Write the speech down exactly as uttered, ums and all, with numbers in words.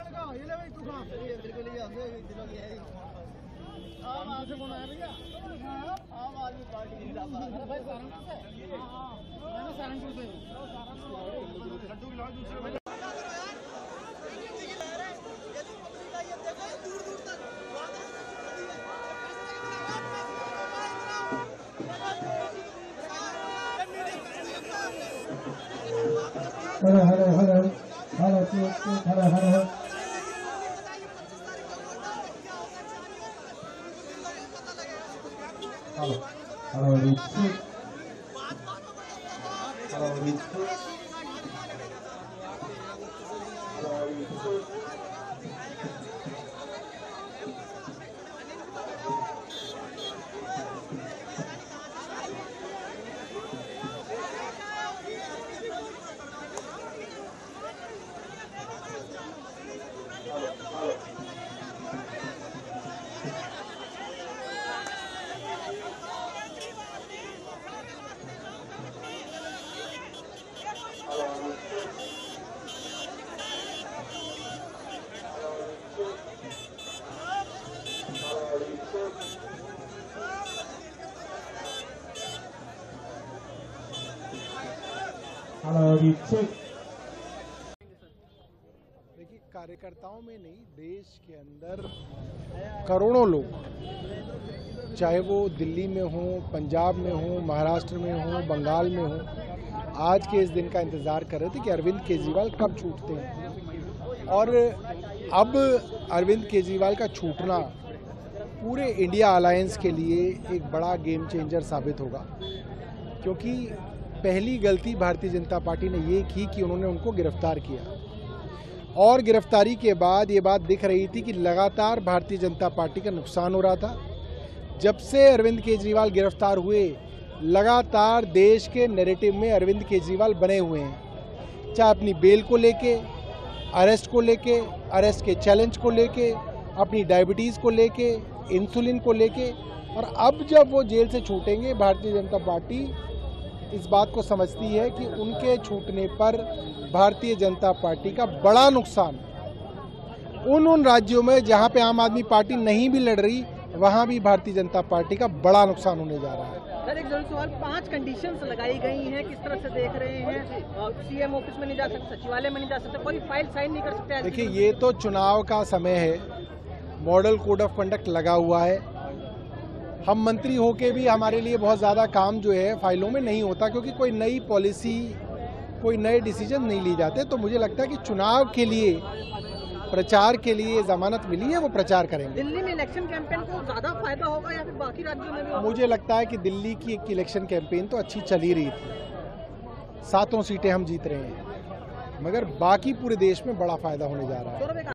आम आदमी कौन आया भैया? आम आदमी पार्टी जिंदाबाद। सहारनपुर से hello hello hello hello hello hello Hello, hello, Ritsu. Hello, Ritsu. Hello, Ritsu. Hello रीचे। देखिए, कार्यकर्ताओं में नहीं, देश के अंदर करोड़ों लोग, चाहे वो दिल्ली में हो, पंजाब में हो, महाराष्ट्र में हो, बंगाल में हो, आज के इस दिन का इंतजार कर रहे थे कि अरविंद केजरीवाल कब छूटते हैं। और अब अरविंद केजरीवाल का छूटना पूरे इंडिया अलायंस के लिए एक बड़ा गेम चेंजर साबित होगा, क्योंकि पहली गलती भारतीय जनता पार्टी ने ये की कि उन्होंने उनको गिरफ्तार किया, और गिरफ्तारी के बाद ये बात दिख रही थी कि लगातार भारतीय जनता पार्टी का नुकसान हो रहा था। जब से अरविंद केजरीवाल गिरफ्तार हुए, लगातार देश के नैरेटिव में अरविंद केजरीवाल बने हुए हैं, चाहे अपनी बेल को लेके, अरेस्ट को लेके, अरेस्ट के चैलेंज को लेके, अपनी डायबिटीज़ को लेके, इंसुलिन को लेके। और अब जब वो जेल से छूटेंगे, भारतीय जनता पार्टी इस बात को समझती है कि उनके छूटने पर भारतीय जनता पार्टी का बड़ा नुकसान उन उन राज्यों में जहां पे आम आदमी पार्टी नहीं भी लड़ रही, वहां भी भारतीय जनता पार्टी का बड़ा नुकसान होने जा रहा है। सर, एक जरूरी सवाल, पांच कंडीशंस लगाई गई हैं, किस तरह से देख रहे हैं? सीएम ऑफिस में नहीं जा सकते, सचिवालय में नहीं जा सकते, कोई फाइल साइन नहीं कर सकते। देखिए, ये तो चुनाव का समय है, मॉडल कोड ऑफ कंडक्ट लगा हुआ है। हम मंत्री होके भी हमारे लिए बहुत ज़्यादा काम जो है फाइलों में नहीं होता, क्योंकि कोई नई पॉलिसी, कोई नए डिसीजन नहीं लिए जाते। तो मुझे लगता है कि चुनाव के लिए, प्रचार के लिए जमानत मिली है, वो प्रचार करेंगे। दिल्ली में इलेक्शन कैंपेन को ज़्यादा फायदा होगा या फिर बाकी राज्यों में भी होगा? मुझे लगता है कि दिल्ली की एक इलेक्शन कैंपेन तो अच्छी चल ही रही थी, सातों सीटें हम जीत रहे हैं, मगर बाकी पूरे देश में बड़ा फायदा होने जा रहा है।